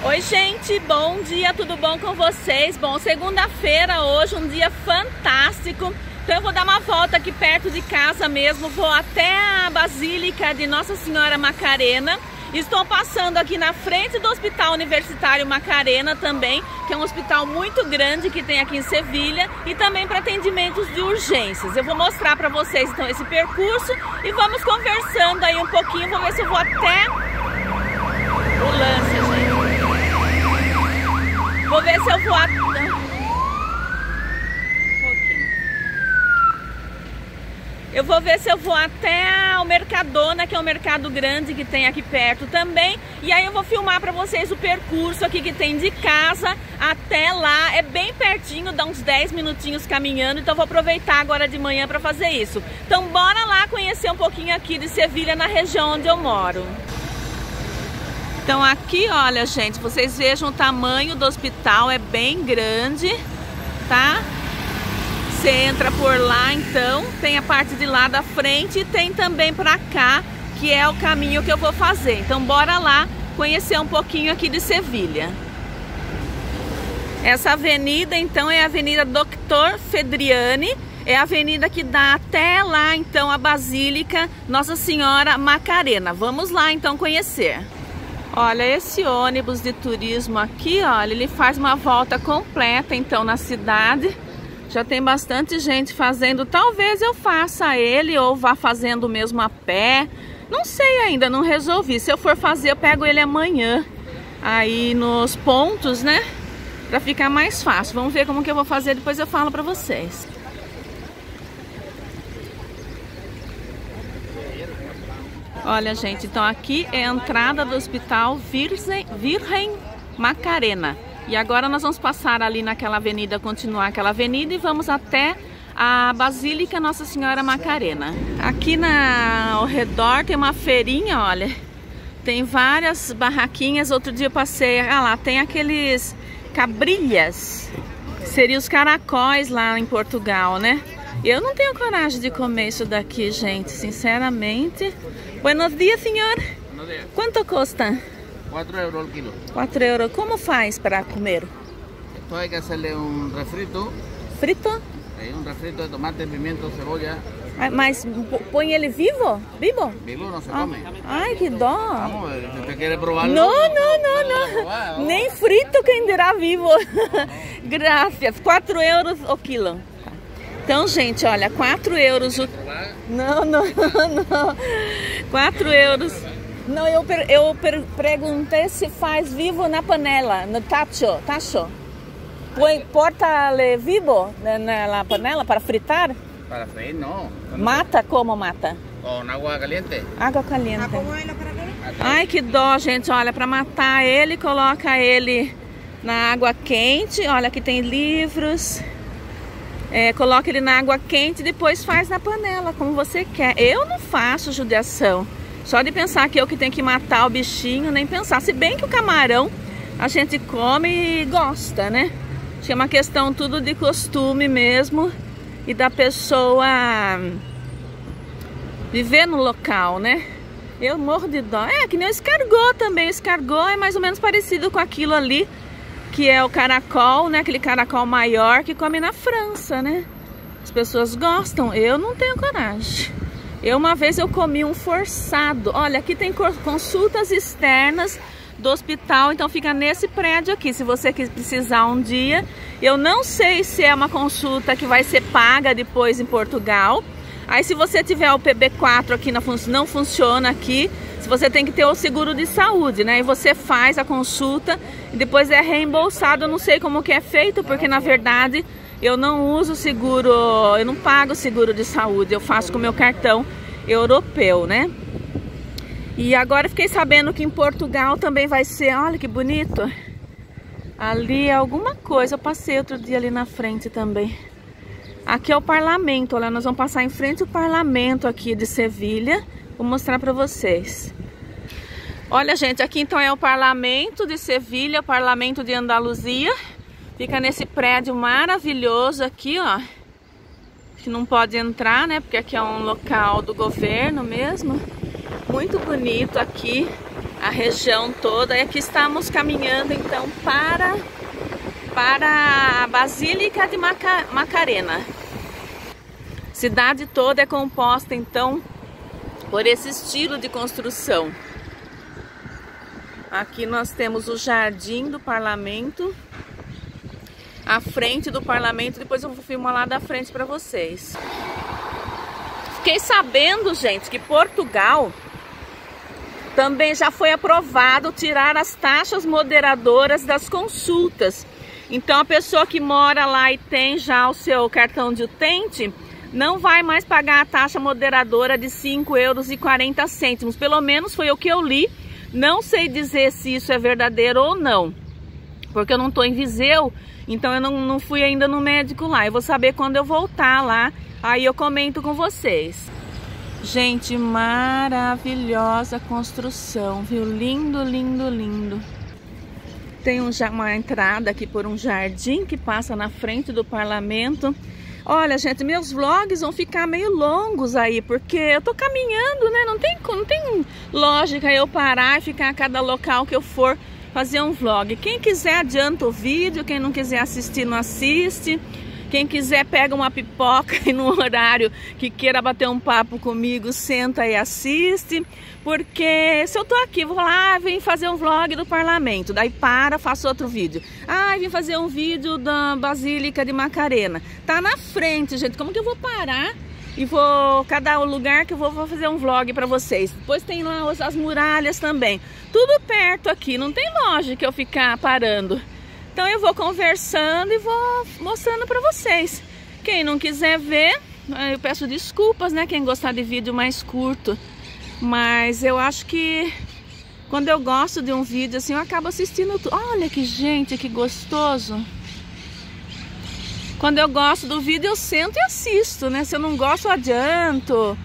Oi gente, bom dia, tudo bom com vocês? Bom, segunda-feira hoje, um dia fantástico. Então eu vou dar uma volta aqui perto de casa mesmo, vou até a Basílica de Nossa Senhora Macarena. Estou passando aqui na frente do Hospital Universitário Macarena também, que é um hospital muito grande que tem aqui em Sevilha e também para atendimentos de urgências. Eu vou mostrar para vocês então esse percurso e vamos conversando aí um pouquinho, vou ver se eu vou até o lance, gente. Vou ver se eu vou até... Eu vou ver se eu vou até o Mercadona, que é um mercado grande que tem aqui perto também. E aí eu vou filmar para vocês o percurso aqui que tem de casa até lá. É bem pertinho, dá uns 10 minutinhos caminhando. Então eu vou aproveitar agora de manhã para fazer isso. Então bora lá conhecer um pouquinho aqui de Sevilha, na região onde eu moro. Então aqui, olha gente, vocês vejam o tamanho do hospital, é bem grande, tá? Você entra por lá, então, tem a parte de lá da frente e tem também pra cá, que é o caminho que eu vou fazer. Então bora lá conhecer um pouquinho aqui de Sevilha. Essa avenida, então, é a Avenida Dr. Fedriani, é a avenida que dá até lá, então, a Basílica Nossa Senhora Macarena. Vamos lá, então, conhecer. Olha, esse ônibus de turismo aqui, olha, ele faz uma volta completa, então, na cidade. Já tem bastante gente fazendo, talvez eu faça ele ou vá fazendo mesmo a pé. Não sei ainda, não resolvi. Se eu for fazer, eu pego ele amanhã, aí nos pontos, né? Pra ficar mais fácil. Vamos ver como que eu vou fazer, depois eu falo pra vocês. Olha, gente, então aqui é a entrada do Hospital Virgem Macarena. E agora nós vamos passar ali naquela avenida, continuar aquela avenida e vamos até a Basílica Nossa Senhora Macarena. Aqui ao redor tem uma feirinha, olha, tem várias barraquinhas. Outro dia eu passei, lá tem aqueles cabrilhas, que seriam os caracóis lá em Portugal, né? Eu não tenho coragem de comer isso daqui, gente, sinceramente. Buenos dias, senhor. Buenos dias. Quanto custa? 4 euros o quilo. 4 euros. Como faz para comer? Esto hay que hacerle un refrito. Frito? Un refrito de tomate, pimiento, cebolla. Mas põe ele vivo? Vivo? Vivo no se come. Ai, que dó. Vamos, si usted quiere probarlo. Não. Nem frito quem dirá vivo. Graças. 4 euros o quilo. Então, gente, olha, 4 euros o... Não. 4 euros... Não, eu perguntei se faz vivo na panela, no tacho. Porta-le vivo na panela para fritar? Para freír, no. Mata? Como mata? Com água caliente. Água caliente. Ai, que dó, gente. Olha, para matar ele, coloca ele na água quente. Olha, aqui tem livros. Coloca ele na água quente e depois faz na panela, como você quer. Eu não faço judiação. Só de pensar que eu que tenho que matar o bichinho, nem pensar. Se bem que o camarão a gente come e gosta, né? Acho que é uma questão tudo de costume mesmo e da pessoa viver no local, né? Eu morro de dó. Que nem o escargot também. O escargot é mais ou menos parecido com aquilo ali, que é o caracol, né? Aquele caracol maior que come na França, né? As pessoas gostam. Eu não tenho coragem. Uma vez eu comi um forçado. Olha, aqui tem consultas externas do hospital, então fica nesse prédio aqui. Se você precisar um dia, eu não sei se é uma consulta que vai ser paga depois em Portugal. Aí se você tiver o PB4 aqui, não funciona aqui. Se você tem que ter o seguro de saúde, né? E você faz a consulta e depois é reembolsado. Eu não sei como que é feito, porque na verdade... eu não uso seguro, eu não pago seguro de saúde, eu faço com o meu cartão europeu, né? E agora fiquei sabendo que em Portugal também vai ser, olha que bonito. Ali é alguma coisa, eu passei outro dia ali na frente também. Aqui é o parlamento, olha, nós vamos passar em frente ao parlamento aqui de Sevilha. Vou mostrar para vocês. Olha, gente, aqui então é o parlamento de Sevilha, o parlamento de Andaluzia. Fica nesse prédio maravilhoso aqui, ó. Que não pode entrar, né? Porque aqui é um local do governo mesmo. Muito bonito aqui. a região toda. E aqui estamos caminhando então para a Basílica de Macarena. Cidade toda é composta então por esse estilo de construção. Aqui nós temos o Jardim do Parlamento, a frente do Parlamento. Depois eu vou filmar lá da frente para vocês. Fiquei sabendo, gente, que Portugal também já foi aprovado tirar as taxas moderadoras das consultas. Então a pessoa que mora lá e tem já o seu cartão de utente não vai mais pagar a taxa moderadora de R$ 5,40 €. Pelo menos foi o que eu li. Não sei dizer se isso é verdadeiro ou não, porque eu não estou em Viseu, então eu não fui ainda no médico lá. Eu vou saber quando eu voltar lá, aí eu comento com vocês. Gente, maravilhosa construção, viu? Lindo, lindo, lindo. Tem uma entrada aqui por um jardim que passa na frente do parlamento. Olha, gente, meus vlogs vão ficar meio longos aí, porque eu tô caminhando, né? Não tem lógica eu parar e ficar a cada local que eu for fazer um vlog. Quem quiser adianta o vídeo, quem não quiser assistir não assiste. Quem quiser pega uma pipoca e no horário que queira bater um papo comigo, senta e assiste. Porque se eu tô aqui, vou lá, vim fazer um vlog do parlamento, daí faço outro vídeo. Vim fazer um vídeo da Basílica de Macarena. Tá na frente, gente, como que eu vou parar e cada lugar que eu vou fazer um vlog pra vocês. Depois tem lá as muralhas também. Tudo perto aqui, não tem lógica eu ficar parando. Então eu vou conversando e vou mostrando pra vocês. Quem não quiser ver, eu peço desculpas, né? Quem gostar de vídeo mais curto. Mas eu acho que quando eu gosto de um vídeo assim, eu acabo assistindo tudo. Olha que gente, que gostoso. Quando eu gosto do vídeo, eu sento e assisto, né? Se eu não gosto, eu adianto.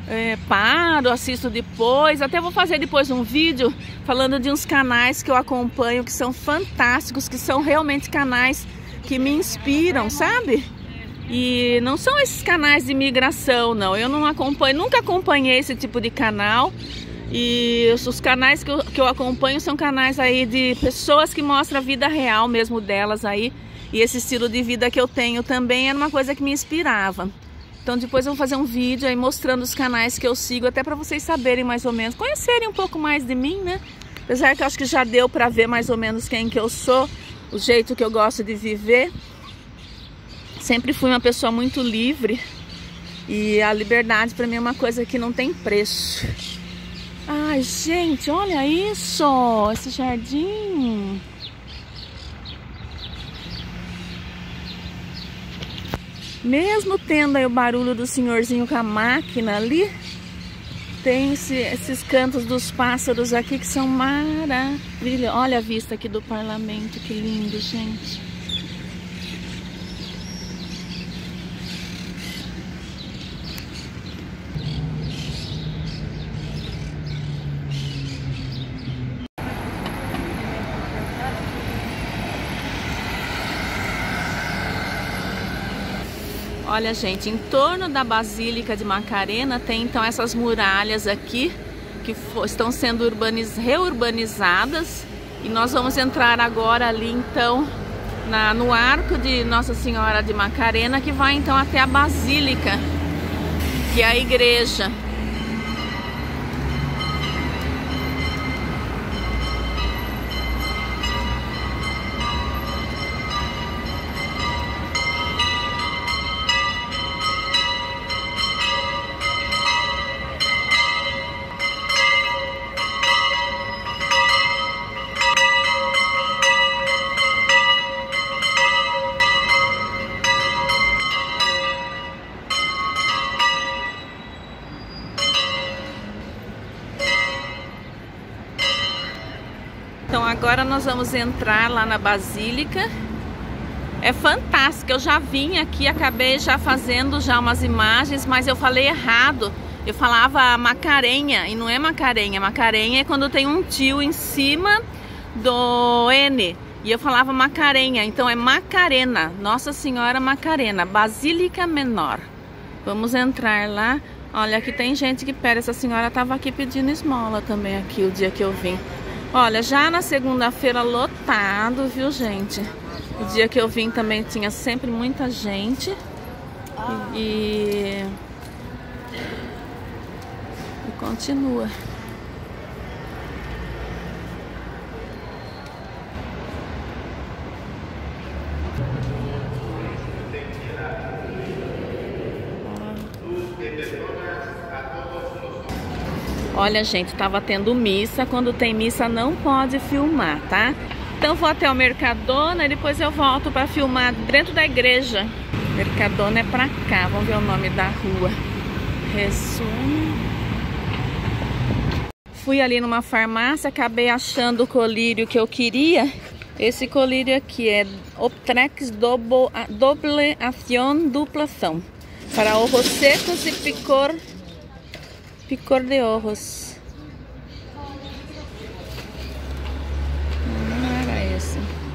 Paro, assisto depois. Até vou fazer depois um vídeo falando de uns canais que eu acompanho, que são fantásticos, que são realmente canais que me inspiram, sabe? E não são esses canais de imigração, não. Eu não acompanho, nunca acompanhei esse tipo de canal. E os canais que eu acompanho são canais aí de pessoas que mostram a vida real mesmo delas aí. E esse estilo de vida que eu tenho também era uma coisa que me inspirava. Então depois eu vou fazer um vídeo aí mostrando os canais que eu sigo, até para vocês saberem mais ou menos, conhecerem um pouco mais de mim, né? Apesar que eu acho que já deu para ver mais ou menos quem que eu sou, o jeito que eu gosto de viver. Sempre fui uma pessoa muito livre e a liberdade para mim é uma coisa que não tem preço. Ai, gente, olha isso, esse jardim. Mesmo tendo aí o barulho do senhorzinho com a máquina ali, tem esses cantos dos pássaros aqui que são maravilhosos. Olha a vista aqui do parlamento, que lindo, gente. Olha, gente, em torno da Basílica de Macarena tem então essas muralhas aqui que estão sendo reurbanizadas, e nós vamos entrar agora ali então no arco de Nossa Senhora de Macarena, que vai então até a Basílica, que é a igreja. Então agora nós vamos entrar lá na Basílica. É fantástico, eu já vim aqui, acabei já fazendo já umas imagens, mas eu falei errado. Eu falava Macarenha e não é Macarenha. Macarenha é quando tem um tio em cima do N. E eu falava Macarenha, então é Macarena, Nossa Senhora Macarena, Basílica Menor. Vamos entrar lá. Olha, aqui tem gente que pede. Essa senhora estava aqui pedindo esmola também aqui o dia que eu vim. Olha, já na segunda-feira lotado, viu, gente? O dia que eu vim também tinha sempre muita gente. E continua. Olha, gente, tava tendo missa. Quando tem missa não pode filmar, tá? Então vou até o Mercadona e depois eu volto para filmar dentro da igreja. Mercadona é pra cá. Vamos ver o nome da rua. Resumo. Fui ali numa farmácia, acabei achando o colírio que eu queria. Esse colírio aqui é Optrex Double Action Duplação. Para ojos secos e picor de ojos. Não era esse.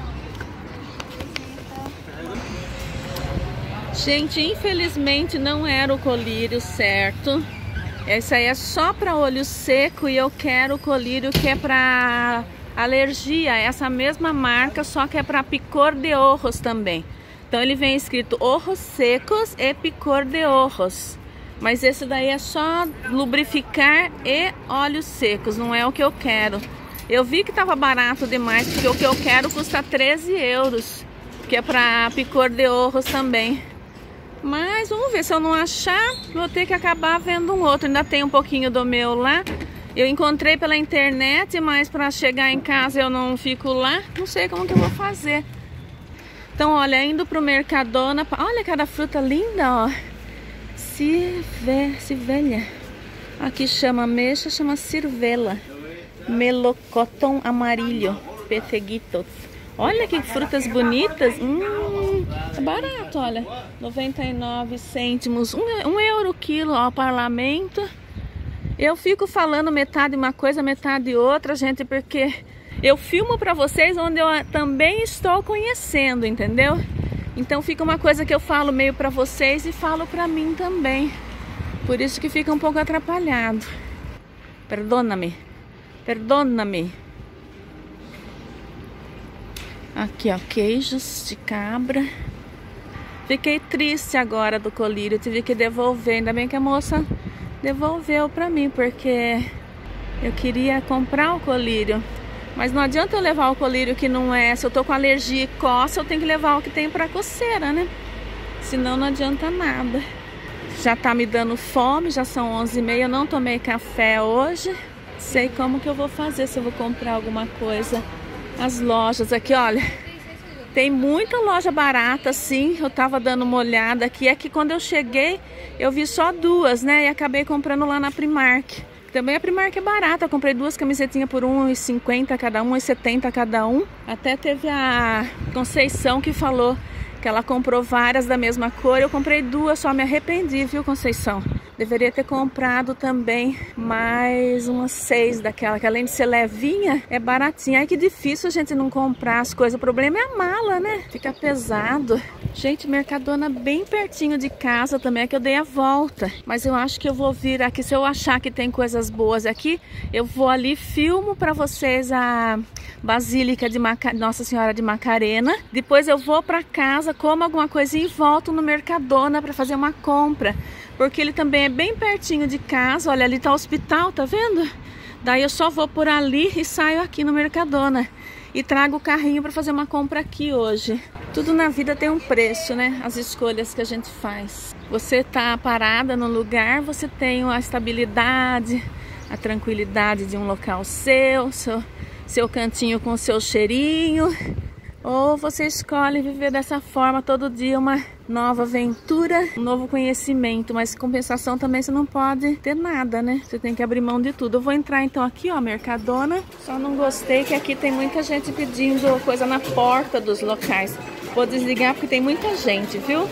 Gente, infelizmente não era o colírio certo. Esse aí é só para olho seco e eu quero o colírio que é para alergia. Essa mesma marca, só que é para picor de ojos também. Então ele vem escrito ojos secos e picor de ojos. Mas esse daí é só lubrificar e olhos secos, não é o que eu quero. Eu vi que tava barato demais, porque o que eu quero custa 13 euros, que é para picor de ojos também. Mas vamos ver, se eu não achar, vou ter que acabar vendo um outro. Ainda tem um pouquinho do meu lá. Eu encontrei pela internet, mas para chegar em casa eu não fico lá. Não sei como que eu vou fazer. Então, olha, indo pro Mercadona. Olha cada fruta linda, ó. Civelha. Aqui chama ameixa, chama cirvela. Melocotão amarillo. Peteguitos. Olha que frutas bonitas. É barato, olha. 99 cêntimos. 1 euro o quilo, ó, parlamento. Eu fico falando metade uma coisa, metade outra, gente, porque eu filmo pra vocês onde eu também estou conhecendo, entendeu? Então fica uma coisa que eu falo meio pra vocês e falo pra mim também. Por isso que fica um pouco atrapalhado. Perdona-me. Perdona-me. Aqui, ó, queijos de cabra. Fiquei triste agora do colírio, tive que devolver. Ainda bem que a moça devolveu pra mim, porque eu queria comprar o colírio. Mas não adianta eu levar o colírio que não é. Se eu tô com alergia e coça, eu tenho que levar o que tem pra coceira, né? Senão não adianta nada. Já tá me dando fome, já são 11h30. Eu não tomei café hoje. Sei como que eu vou fazer, se eu vou comprar alguma coisa. As lojas aqui, olha, tem muita loja barata, sim. Eu tava dando uma olhada aqui. É que quando eu cheguei, eu vi só duas, né? E acabei comprando lá na Primark. Também a Primark é barata. Eu comprei 2 camisetinhas por R$1,50 cada um, R$1,70 cada um. Até teve a Conceição que falou que ela comprou várias da mesma cor. Eu comprei 2, só me arrependi, viu, Conceição? Deveria ter comprado também mais umas 6 daquela, que além de ser levinha, é baratinha. Ai, que difícil a gente não comprar as coisas. O problema é a mala, né? Fica pesado. Gente, Mercadona bem pertinho de casa também, é que eu dei a volta. Mas eu acho que eu vou vir aqui, se eu achar que tem coisas boas aqui, eu vou ali, filmo pra vocês a Basílica de Nossa Senhora de Macarena. Depois eu vou pra casa, como alguma coisinha e volto no Mercadona pra fazer uma compra. Porque ele também é bem pertinho de casa. Olha, ali tá o hospital, tá vendo? Daí eu só vou por ali e saio aqui no Mercadona. E trago o carrinho para fazer uma compra aqui hoje. Tudo na vida tem um preço, né? As escolhas que a gente faz. Você tá parada no lugar, você tem a estabilidade, a tranquilidade de um local seu cantinho com o seu cheirinho. Ou você escolhe viver dessa forma todo dia, uma nova aventura, um novo conhecimento. Mas compensação também você não pode ter nada, né? Você tem que abrir mão de tudo. Eu vou entrar então aqui, ó, Mercadona. Só não gostei que aqui tem muita gente pedindo coisa na porta dos locais. Vou desligar porque tem muita gente, viu?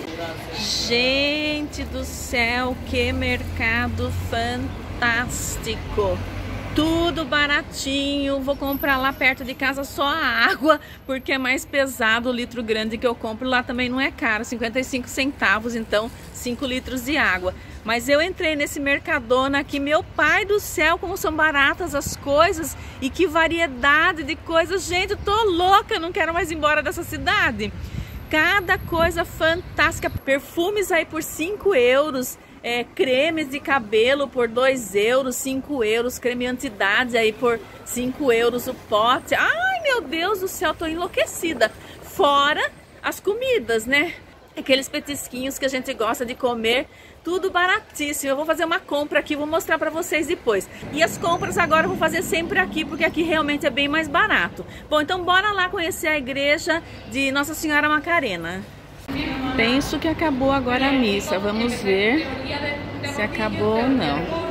Gente do céu, que mercado fantástico! Tudo baratinho, vou comprar lá perto de casa só a água, porque é mais pesado o litro grande que eu compro. Lá também não é caro, 55 centavos, então 5 litros de água. Mas eu entrei nesse Mercadona aqui, meu pai do céu, como são baratas as coisas e que variedade de coisas. Gente, eu tô louca, não quero mais ir embora dessa cidade. Cada coisa fantástica, perfumes aí por 5 euros. Cremes de cabelo por 2 euros, 5 euros, creme anti-idade aí por 5 euros o pote. Ai, meu Deus do céu, tô enlouquecida. Fora as comidas, né? Aqueles petisquinhos que a gente gosta de comer, tudo baratíssimo. Eu vou fazer uma compra aqui, vou mostrar pra vocês depois. E as compras agora eu vou fazer sempre aqui, porque aqui realmente é bem mais barato. Bom, então bora lá conhecer a igreja de Nossa Senhora Macarena. Penso que acabou agora a missa. Vamos ver se acabou ou não.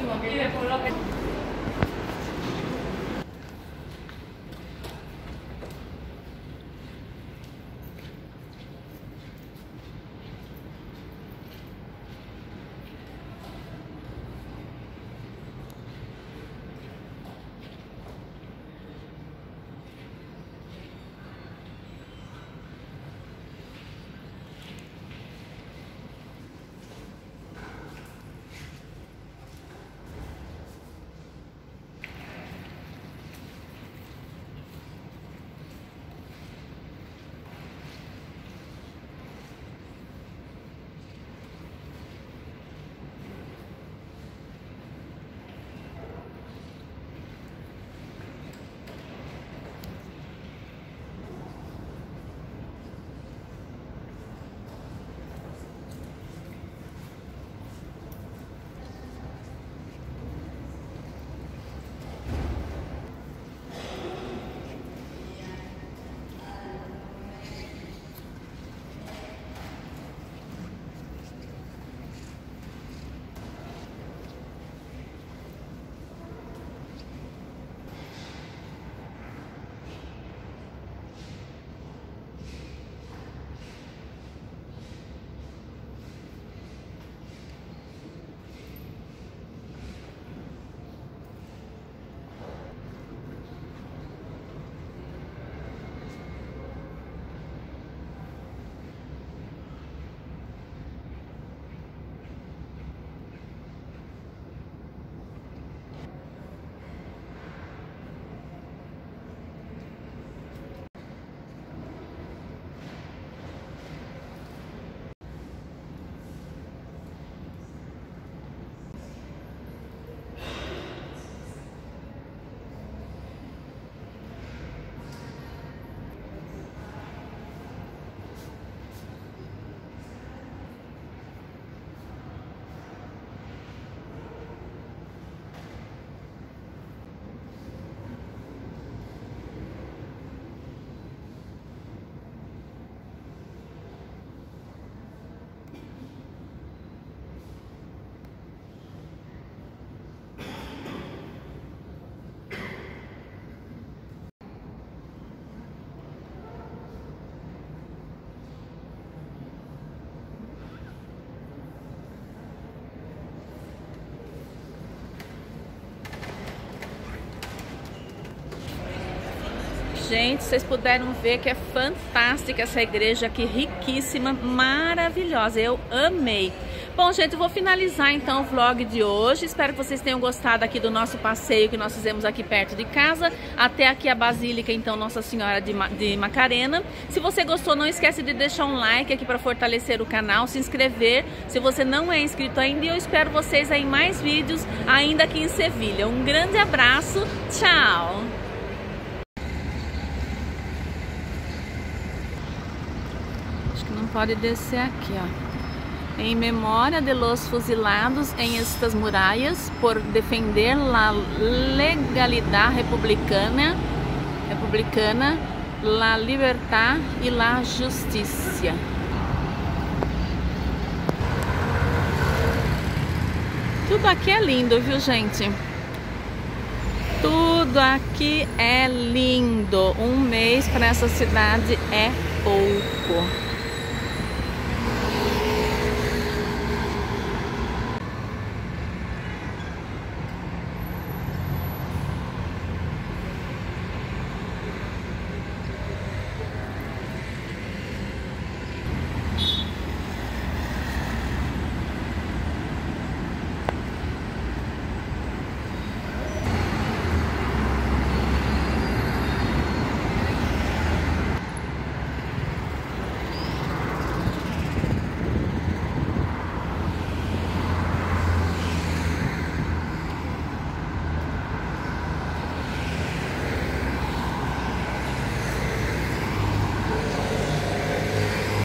Gente, vocês puderam ver que é fantástica essa igreja aqui, riquíssima, maravilhosa, eu amei. Bom, gente, eu vou finalizar então o vlog de hoje. Espero que vocês tenham gostado aqui do nosso passeio que nós fizemos aqui perto de casa. Até aqui a Basílica, então, Nossa Senhora de Macarena. Se você gostou, não esquece de deixar um like aqui para fortalecer o canal, se inscrever se você não é inscrito ainda. E eu espero vocês aí em mais vídeos, ainda aqui em Sevilha. Um grande abraço, tchau! Acho que não pode descer aqui, ó. Em memória de los fusilados em estas murallas por defender la legalidad republicana, la libertad e la justicia. Tudo aqui é lindo, viu, gente? Tudo aqui é lindo. Um mês para essa cidade é pouco.